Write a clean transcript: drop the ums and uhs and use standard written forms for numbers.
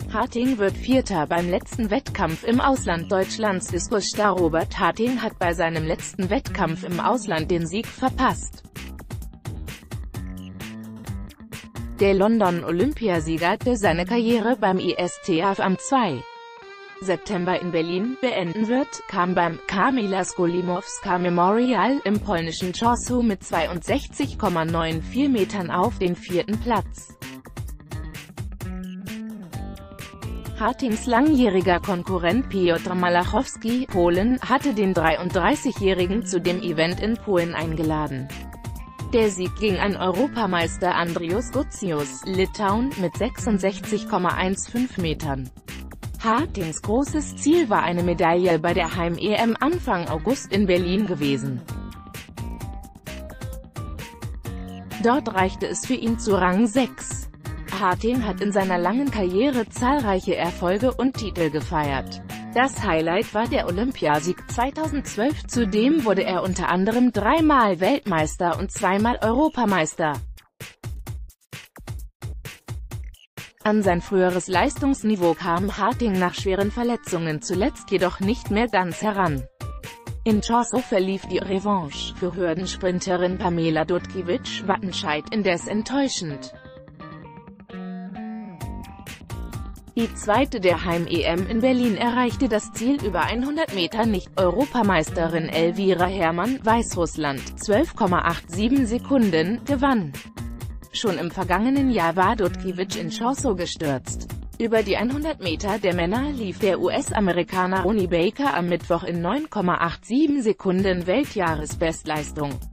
Harting wird Vierter beim letzten Wettkampf im Ausland Deutschlands. Diskusstar Robert Harting hat bei seinem letzten Wettkampf im Ausland den Sieg verpasst. Der London-Olympiasieger, der seine Karriere beim ISTAF am 2. September in Berlin beenden wird, kam beim Kamila Skolimowska Memorial im polnischen Chorzów mit 62,94 Metern auf den 4. Platz. Hartings langjähriger Konkurrent Piotr Malachowski, Polen, hatte den 33-Jährigen zu dem Event in Polen eingeladen. Der Sieg ging an Europameister Andrius Gucius, Litauen, mit 66,15 Metern. Hartings großes Ziel war eine Medaille bei der Heim-EM Anfang August in Berlin gewesen. Dort reichte es für ihn zu Rang 6. Harting hat in seiner langen Karriere zahlreiche Erfolge und Titel gefeiert. Das Highlight war der Olympiasieg 2012, zudem wurde er unter anderem 3-mal Weltmeister und 2-mal Europameister. An sein früheres Leistungsniveau kam Harting nach schweren Verletzungen zuletzt jedoch nicht mehr ganz heran. In Chorzów verlief die Revanche für Hürdensprinterin Pamela Dutkiewicz-Wattenscheid indes enttäuschend. Die zweite der Heim-EM in Berlin erreichte das Ziel über 100 Meter nicht. Europameisterin Elvira Herrmann, Weißrussland, 12,87 Sekunden, gewann. Schon im vergangenen Jahr war Dutkiewicz in Chorzów gestürzt. Über die 100 Meter der Männer lief der US-Amerikaner Ronnie Baker am Mittwoch in 9,87 Sekunden Weltjahresbestleistung.